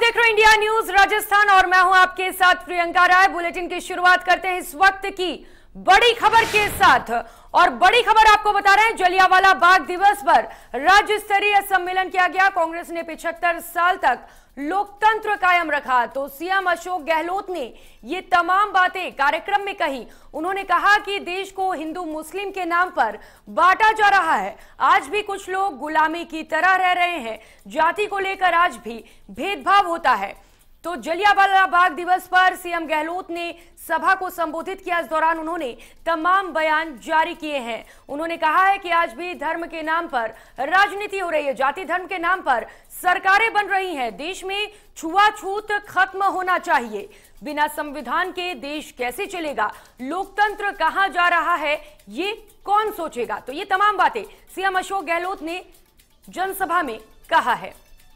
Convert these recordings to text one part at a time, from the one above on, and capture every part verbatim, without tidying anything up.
देख रहे हो इंडिया न्यूज राजस्थान और मैं हूं आपके साथ प्रियंका राय। बुलेटिन की शुरुआत करते हैं इस वक्त की बड़ी खबर के साथ और बड़ी खबर आपको बता रहे हैं, जलियांवाला बाग दिवस पर राज्य स्तरीय सम्मेलन किया गया। कांग्रेस ने पचहत्तर साल तक लोकतंत्र कायम रखा तो सीएम अशोक गहलोत ने ये तमाम बातें कार्यक्रम में कही। उन्होंने कहा कि देश को हिंदू मुस्लिम के नाम पर बांटा जा रहा है। आज भी कुछ लोग गुलामी की तरह रह रहे हैं। जाति को लेकर आज भी भेदभाव होता है। तो जलियांवाला बाग दिवस पर सीएम गहलोत ने सभा को संबोधित किया। इस दौरान उन्होंने तमाम बयान जारी किए हैं। उन्होंने कहा है कि आज भी धर्म के नाम पर राजनीति हो रही है, जाति धर्म के नाम पर सरकारें बन रही हैं। देश में छुआछूत खत्म होना चाहिए। बिना संविधान के देश कैसे चलेगा? लोकतंत्र कहां जा रहा है, ये कौन सोचेगा? तो ये तमाम बातें सीएम अशोक गहलोत ने जनसभा में कहा है।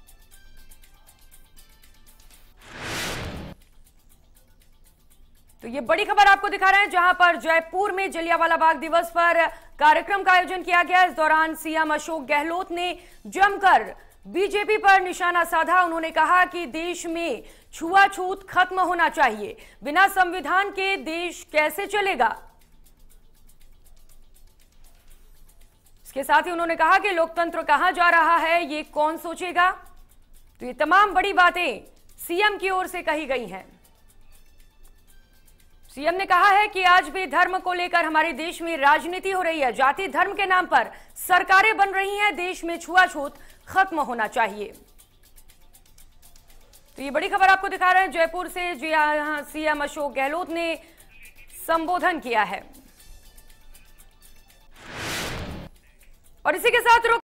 तो ये बड़ी खबर आपको दिखा रहे हैं, जहां पर जयपुर में जलियांवाला बाग दिवस पर कार्यक्रम का आयोजन किया गया। इस दौरान सीएम अशोक गहलोत ने जमकर बीजेपी पर निशाना साधा। उन्होंने कहा कि देश में छुआछूत खत्म होना चाहिए। बिना संविधान के देश कैसे चलेगा? इसके साथ ही उन्होंने कहा कि लोकतंत्र कहां जा रहा है, ये कौन सोचेगा? तो ये तमाम बड़ी बातें सीएम की ओर से कही गई हैं। सीएम ने कहा है कि आज भी धर्म को लेकर हमारे देश में राजनीति हो रही है। जाति धर्म के नाम पर सरकारें बन रही हैं। देश में छुआछूत खत्म होना चाहिए। तो ये बड़ी खबर आपको दिखा रहे हैं जयपुर से, जहां सीएम अशोक गहलोत ने संबोधन किया है। और इसी के साथ